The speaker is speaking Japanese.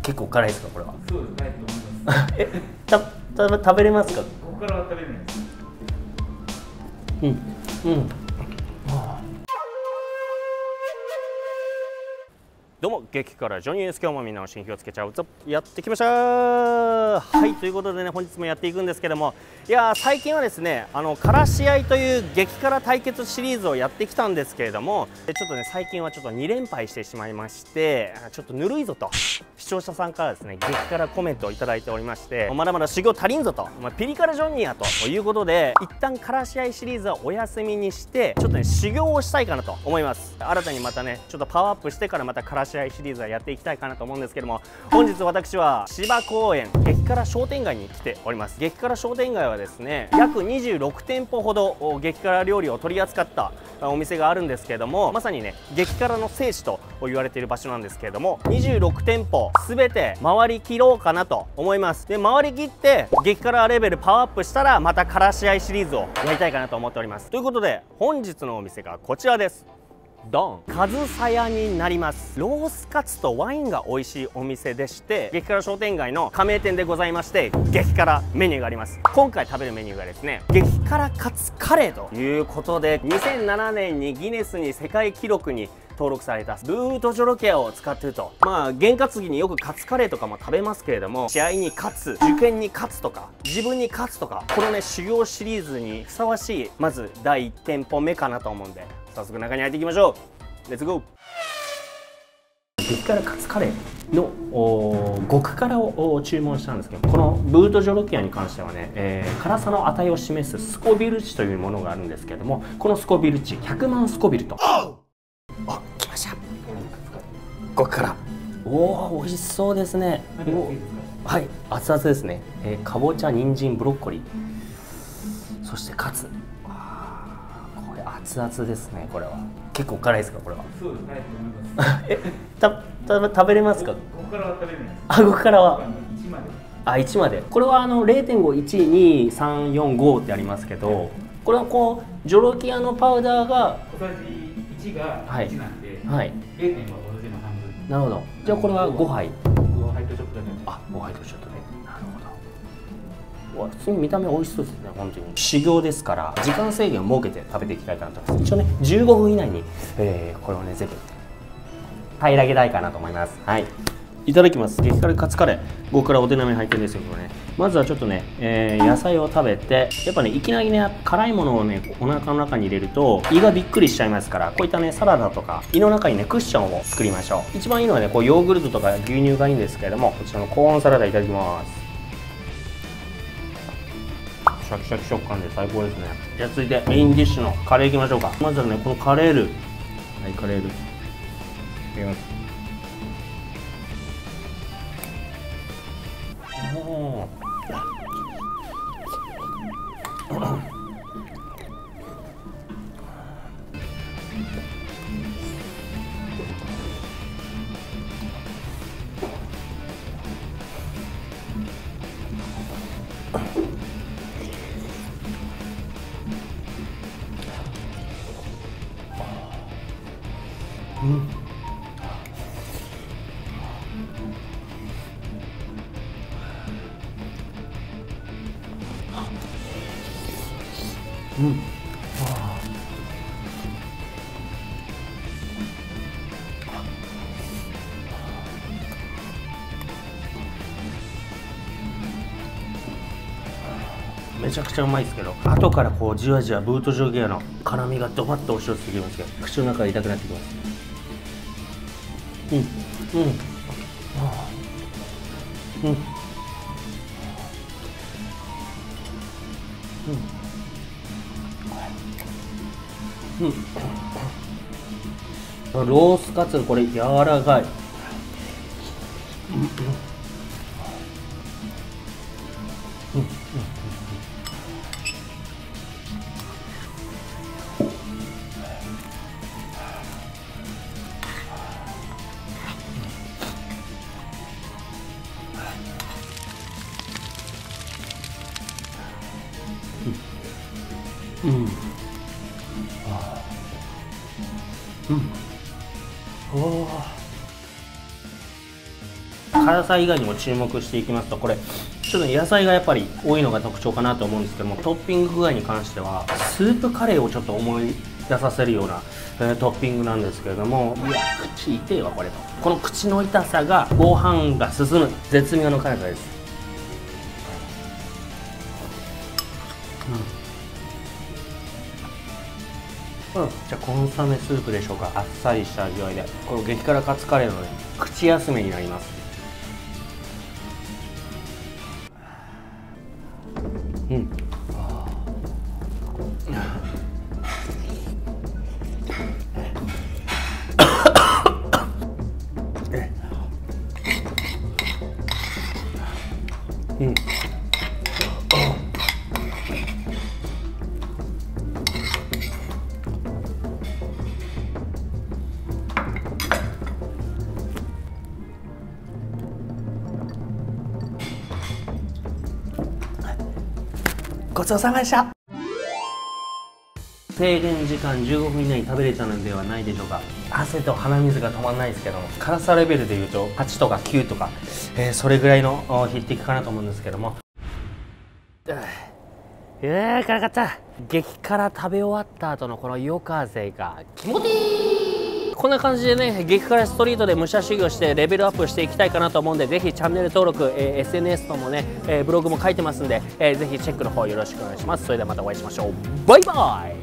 結構辛いですかこれは？ そうです、辛いと思います。 食べれますか？ ここからは食べれないです。 うん。どうも激辛ジョニーです。今日もみんなの新火をつけちゃうぞやってきました。はい、ということでね、本日もやっていくんですけども、いや最近はですね、辛試合という激辛対決シリーズをやってきたんですけれども、ちょっとね最近はちょっと2連敗してしまいまして、ちょっとぬるいぞと視聴者さんからですね激辛コメントをいただいておりまして、まだまだ修行足りんぞと、ピリ辛ジョニーやということで、一旦辛試合シリーズはお休みにして、ちょっとね修行をしたいかなと思います。新たにまたねちょっとパワーアップしてからまた辛試合シリーズはやっていきたいかなと思うんですけども、本日私は芝公園激辛商店街に来ております。激辛商店街はですね、約26店舗ほど激辛料理を取り扱ったお店があるんですけれども、まさにね激辛の聖地と言われている場所なんですけれども、26店舗全て回りきろうかなと思います。で回りきって激辛レベルパワーアップしたら、また辛試合シリーズをやりたいかなと思っております。ということで本日のお店がこちらです。ドン、かずさ屋になります。ロースカツとワインが美味しいお店でして、激辛商店街の加盟店でございまして、激辛メニューがあります。今回食べるメニューがですね、激辛カツカレーということで、2007年にギネスに世界記録に登録されたブートジョロキアを使っていると。験担ぎによくカツカレーとかも食べますけれども、試合に勝つ、受験に勝つとか自分に勝つとか、このね修行シリーズにふさわしい、まず第1店舗目かなと思うんで、早速中に入っていきましょう。レッツゴー。激辛カツカレーの極辛を注文したんですけど、このブートジョロキアに関してはね、辛さの値を示すスコビル値というものがあるんですけれども、このスコビル値100万スコビルと。あ、来ました。極辛。おお、美味しそうですね。はい、熱々ですね。かぼちゃ、人参、ブロッコリー、そしてカツ。これ熱々ですね。これは結構辛いですかこれは？ そうです、辛いと思います。 食べれますか？ ここからは食べれないです。 あ、ここからは 1まで。 あ、1まで。これは0.5、1、2、3、4、5ってありますけど、これはこうジョロキアのパウダーが小さじ1が1なんで、 はい、 0.5は小さじの半分。 なるほど。じゃあこれは5杯。 5杯とちょっとだけ。 あ、5杯とちょっとね。なるほど。普通に見た目美味しそうですね。本当に修行ですから、時間制限を設けて食べていきたいかなと思います。一応ね15分以内に、これをね全部平らげたいかなと思います。はい、いただきます。激辛カツカレー、極辛お手並み入ってるんですよ。これね、まずはちょっとね、野菜を食べて、やっぱねいきなりね辛いものをねお腹の中に入れると胃がびっくりしちゃいますから、こういったねサラダとか胃の中にねクッションを作りましょう。一番いいのはねこうヨーグルトとか牛乳がいいんですけれども、こちらのコーンサラダいただきます。シャキシャキ食感で最高ですね。じゃあ続いてメインディッシュのカレーいきましょうか。まずはねこのカレール、はい、カレールいきます。めちゃくちゃうまいですけど、後からこうじわじわブートジョロキアの辛みがドバッと押し寄せてきますけど、口の中が痛くなってきます。ロースカツこれ柔らかい。 辛さ以外にも注目していきますと、これちょっと野菜がやっぱり多いのが特徴かなと思うんですけども、トッピング具合に関してはスープカレーをちょっと思い出させるような、トッピングなんですけれども、いや口痛いわこれと。この口の痛さがご飯が進む絶妙の辛さです。じゃあコンソメスープでしょうか。あっさりした味わいで、この激辛カツカレーのね、口休めになります。うん。うん。ごちそうさまでした。制限時間15分以内に食べれたのではないでしょうか。汗と鼻水が止まらないですけども、辛さレベルでいうと8とか9とか、それぐらいの匹敵かなと思うんですけども、辛かった。激辛食べ終わった後のこの夜風が気持ちいい。こんな感じでね、激辛ストリートで武者修行してレベルアップしていきたいかなと思うんで、ぜひチャンネル登録、SNS ともね、ブログも書いてますんで、ぜひチェックの方よろしくお願いします。それではまたお会いしましょう。バイバイ。